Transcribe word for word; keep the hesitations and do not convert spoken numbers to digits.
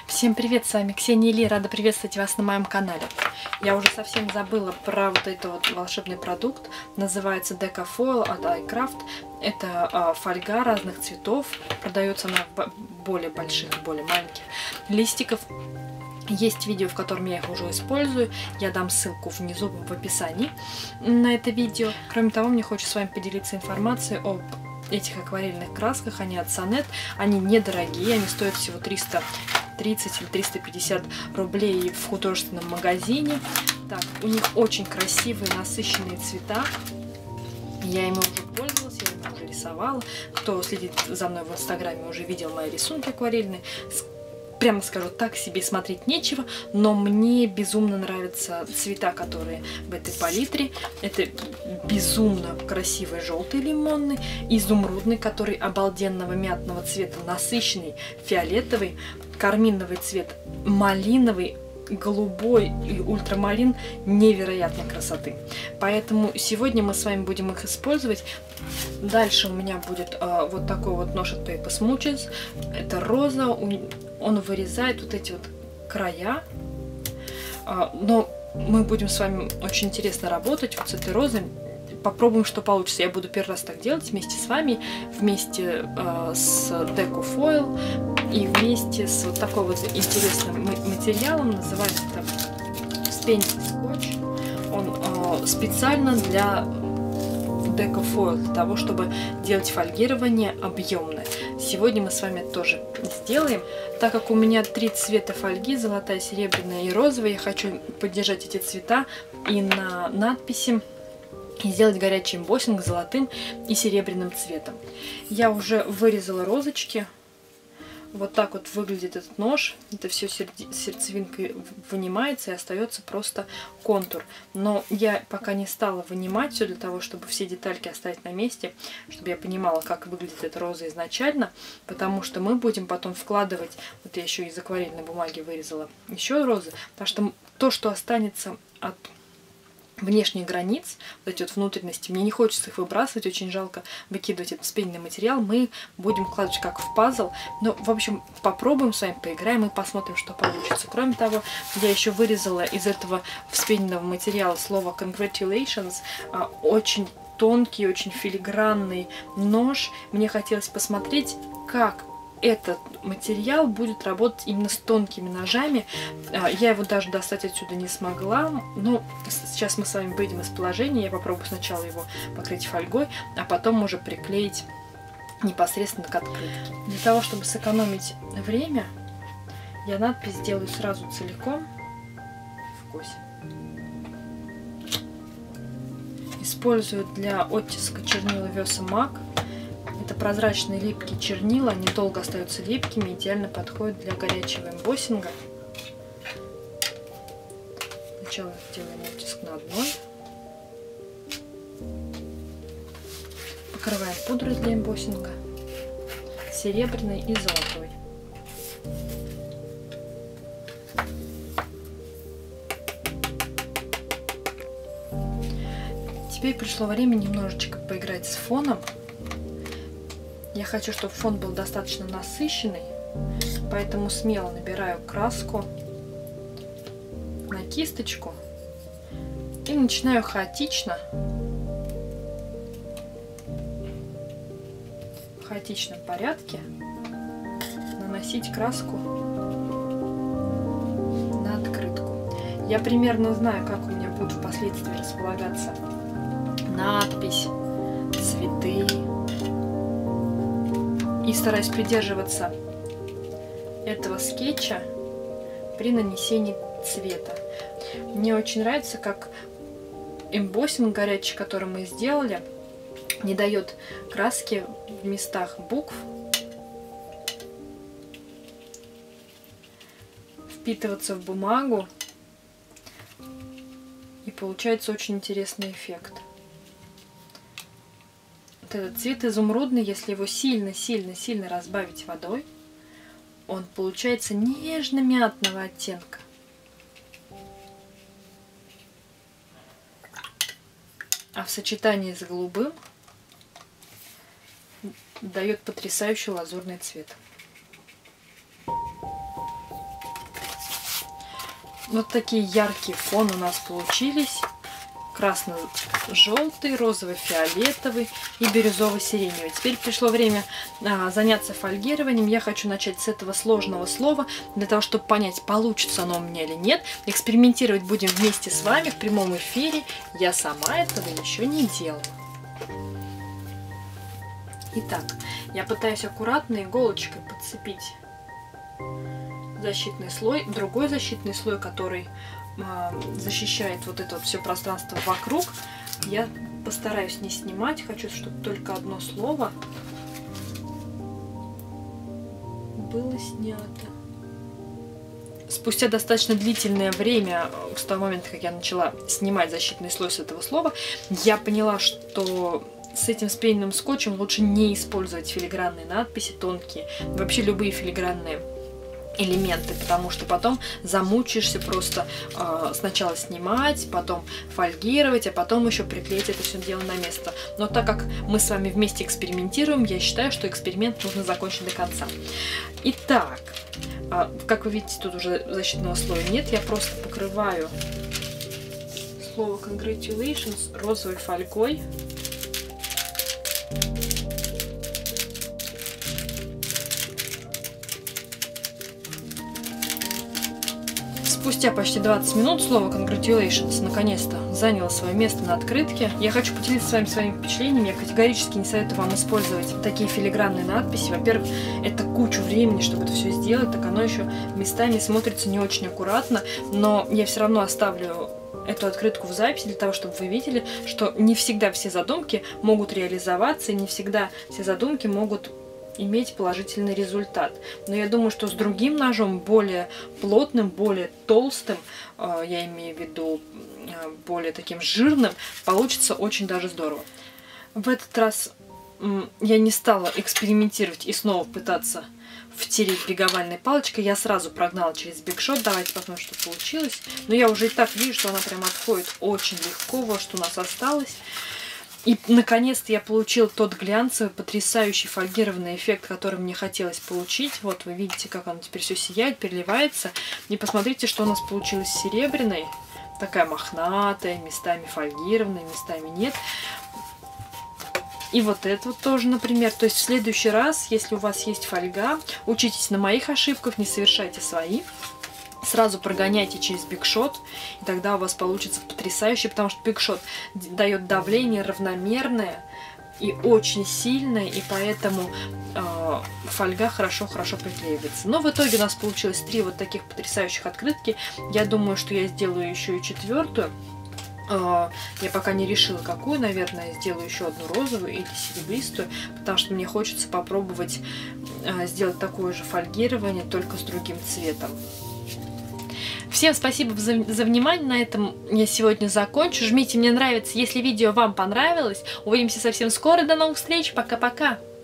Всем привет, с вами Ксения Ли, рада приветствовать вас на моем канале. Я уже совсем забыла про вот этот вот волшебный продукт, называется Decofoil от iCraft. Это э, фольга разных цветов, продается она в более больших, более маленьких листиков. Есть видео, в котором я их уже использую, я дам ссылку внизу в описании на это видео. Кроме того, мне хочется с вами поделиться информацией об этих акварельных красках, они от Сонет, они недорогие, они стоят всего триста тридцать или триста пятьдесят рублей в художественном магазине. Так, у них очень красивые насыщенные цвета. Я ими уже пользовалась, я ими уже рисовала. Кто следит за мной в инстаграме, уже видел мои рисунки акварельные. Прямо скажу, так себе смотреть нечего, но мне безумно нравятся цвета, которые в этой палитре. Это безумно красивый желтый лимонный, изумрудный, который обалденного мятного цвета, насыщенный, фиолетовый, карминовый цвет, малиновый, голубой и ультрамарин невероятной красоты. Поэтому сегодня мы с вами будем их использовать. Дальше у меня будет э, вот такой вот нож от Paper Smooches. Это роза. Он вырезает вот эти вот края. Э, но мы будем с вами очень интересно работать вот с этой розой. Попробуем, что получится. Я буду первый раз так делать вместе с вами, вместе э, с Decofoil и вместе с вот такой вот интересным материалом. Называется это Spencer скотч. Он э, специально для Decofoil, для того, чтобы делать фольгирование объемное. Сегодня мы с вами тоже сделаем. Так как у меня три цвета фольги, золотая, серебряная и розовая, я хочу поддержать эти цвета и на надписи, и сделать горячий эмбоссинг золотым и серебряным цветом. Я уже вырезала розочки. Вот так вот выглядит этот нож. Это все сердцевинкой вынимается и остается просто контур. Но я пока не стала вынимать все для того, чтобы все детальки оставить на месте, чтобы я понимала, как выглядит эта роза изначально, потому что мы будем потом вкладывать, вот я еще из акварельной бумаги вырезала еще розы, потому что то, что останется от внешних границ, вот эти вот внутренности, мне не хочется их выбрасывать, очень жалко выкидывать этот вспененный материал, мы будем вкладывать как в пазл. Но, в общем, попробуем с вами, поиграем и посмотрим, что получится. Кроме того, я еще вырезала из этого вспененного материала слово congratulations, очень тонкий, очень филигранный нож. Мне хотелось посмотреть, как этот материал будет работать именно с тонкими ножами. Я его даже достать отсюда не смогла. Но сейчас мы с вами выйдем из положения. Я попробую сначала его покрыть фольгой, а потом уже приклеить непосредственно к открытке. Для того, чтобы сэкономить время, я надпись сделаю сразу целиком в косе. Использую для оттиска чернила Versa Mac. Это прозрачные липкие чернила, они долго остаются липкими, идеально подходят для горячего эмбоссинга. Сначала делаем оттиск на одной. Покрываем пудрой для эмбоссинга, серебряной и золотой. Теперь пришло время немножечко поиграть с фоном. Я хочу, чтобы фон был достаточно насыщенный, поэтому смело набираю краску на кисточку и начинаю хаотично, в хаотичном порядке наносить краску на открытку. Я примерно знаю, как у меня будут впоследствии располагаться надпись, цветы. И стараюсь придерживаться этого скетча при нанесении цвета. Мне очень нравится, как эмбоссинг горячий, который мы сделали, не дает краски в местах букв впитываться в бумагу. И получается очень интересный эффект. Вот этот цвет изумрудный, если его сильно-сильно-сильно разбавить водой, он получается нежно-мятного оттенка. А в сочетании с голубым дает потрясающий лазурный цвет. Вот такие яркие фоны у нас получились. Красно-желтый, розово-фиолетовый и бирюзово-сиреневый. Теперь пришло время а, заняться фольгированием. Я хочу начать с этого сложного слова, для того, чтобы понять, получится оно у меня или нет. Экспериментировать будем вместе с вами в прямом эфире. Я сама этого еще не делала. Итак, я пытаюсь аккуратно иголочкой подцепить защитный слой, другой защитный слой, который защищает вот это вот все пространство вокруг. Я постараюсь не снимать, хочу, чтобы только одно слово было снято. Спустя достаточно длительное время, с того момента, как я начала снимать защитный слой с этого слова, я поняла, что с этим спреенным скотчем лучше не использовать филигранные надписи тонкие, вообще любые филигранные элементы, потому что потом замучаешься просто э, сначала снимать, потом фольгировать, а потом еще приклеить это все дело на место. Но так как мы с вами вместе экспериментируем, я считаю, что эксперимент нужно закончить до конца. Итак, э, как вы видите, тут уже защитного слоя нет, я просто покрываю слово congratulations розовой фольгой. Спустя почти двадцать минут слово congratulations наконец-то заняло свое место на открытке. Я хочу поделиться с вами своими впечатлениями. Я категорически не советую вам использовать такие филигранные надписи. Во-первых, это кучу времени, чтобы это все сделать, так оно еще местами смотрится не очень аккуратно, но я все равно оставлю эту открытку в записи для того, чтобы вы видели, что не всегда все задумки могут реализоваться, и не всегда все задумки могут иметь положительный результат. Но я думаю, что с другим ножом, более плотным, более толстым, э, я имею в виду э, более таким жирным, получится очень даже здорово. В этот раз э, я не стала экспериментировать и снова пытаться втереть биговальной палочкой. Я сразу прогнала через бигшот. Давайте посмотрим, что получилось. Но я уже и так вижу, что она прям отходит очень легко. Вот что у нас осталось. И, наконец-то, я получила тот глянцевый, потрясающий фольгированный эффект, который мне хотелось получить. Вот, вы видите, как оно теперь все сияет, переливается. И посмотрите, что у нас получилось серебряной. Такая мохнатая, местами фольгированная, местами нет. И вот это вот тоже, например. То есть в следующий раз, если у вас есть фольга, учитесь на моих ошибках, не совершайте свои. Сразу прогоняйте через бигшот, и тогда у вас получится потрясающе, потому что бигшот дает давление равномерное и очень сильное, и поэтому э, фольга хорошо-хорошо приклеивается. Но в итоге у нас получилось три вот таких потрясающих открытки. Я думаю, что я сделаю еще и четвертую. Э, я пока не решила, какую. Наверное, сделаю еще одну розовую или серебристую, потому что мне хочется попробовать э, сделать такое же фольгирование, только с другим цветом. Всем спасибо за, за внимание. На этом я сегодня закончу. Жмите «Мне нравится», если видео вам понравилось. Увидимся совсем скоро. До новых встреч. Пока-пока.